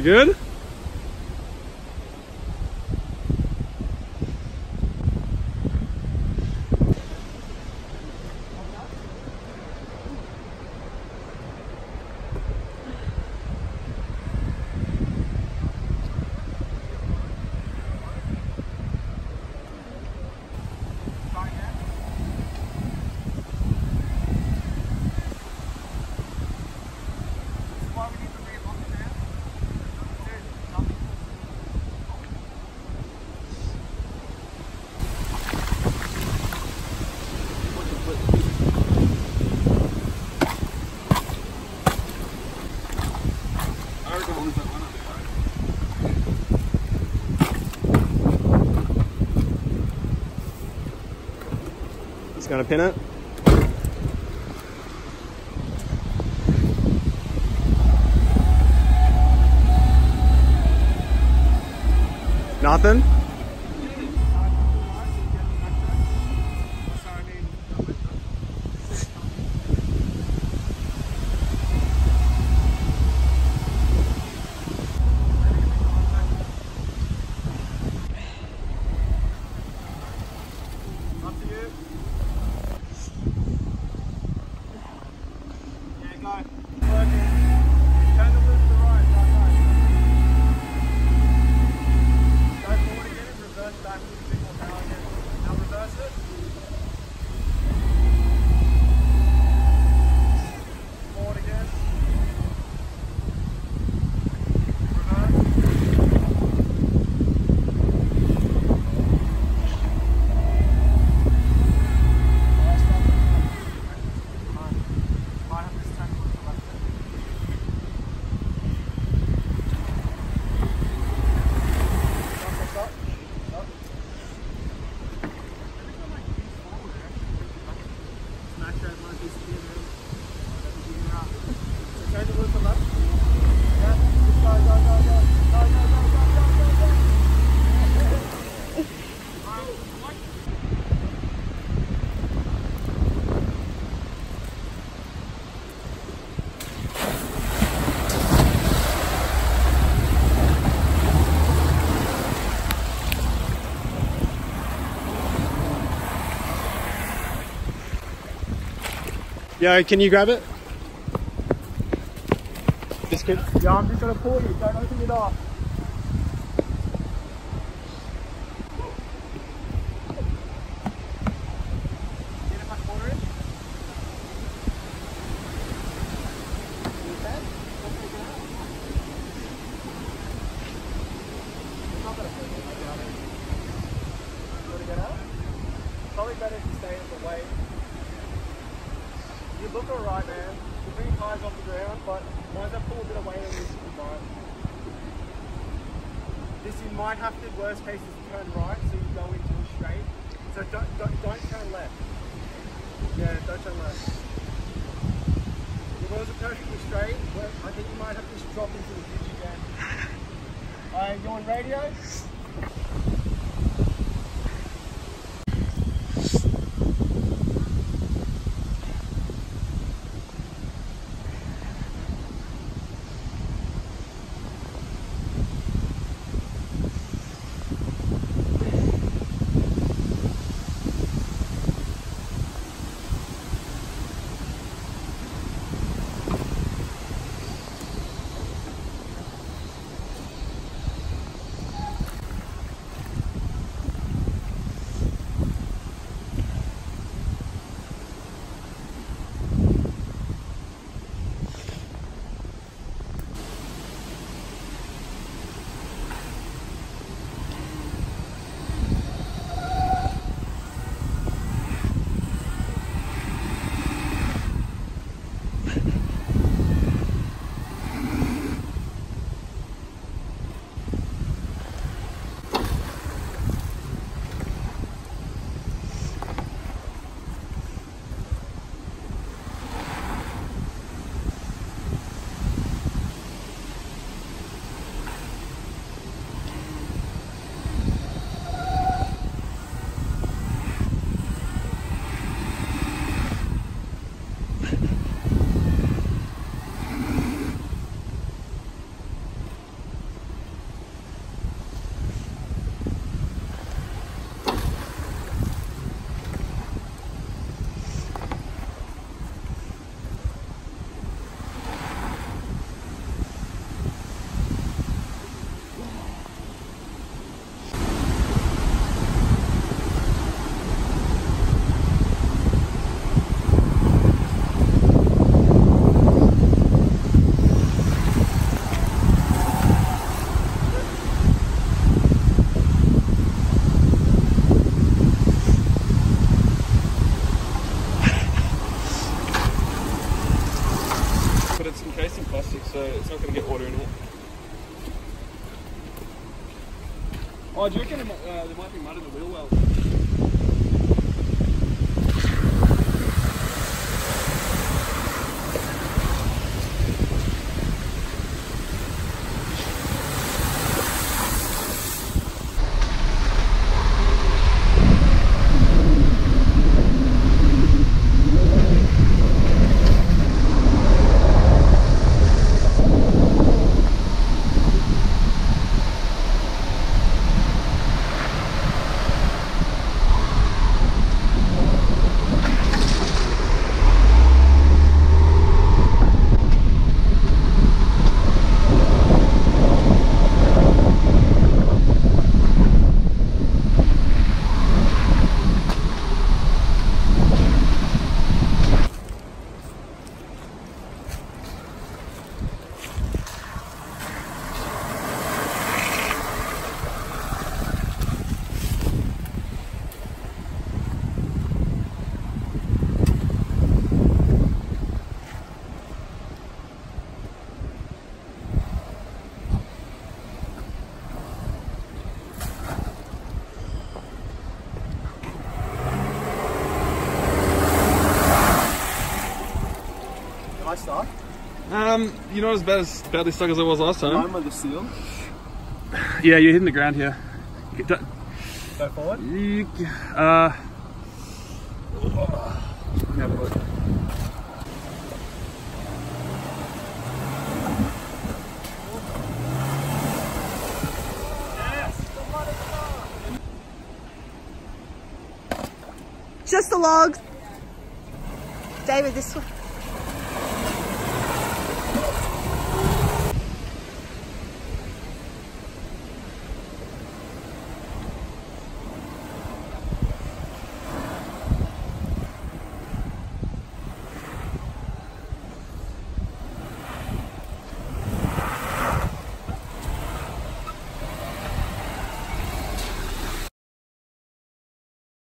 good? Just gonna pin it. Nothing? Yeah, can you grab it? This kid? Yeah, I'm just gonna pull you. Don't open it off. Get it back water in. Probably better if you stay in the way. You look alright, man. You're pretty high off the ground, but once I pull a bit away, then you should be fine. This, you might have to, worst case, is turn right, so you go into a straight. So don't turn left. Yeah, don't turn left. If it was a perfectly straight, well, I think you might have to just drop into the ditch again. Alright, you on radio? Oh, do you reckon there might be mud in the wheel well? Nice start. You're not as badly stuck as I was last time. Line with the seal. Yeah, you're hitting the ground here. Go forward. Have a look. Just the logs. David, this one.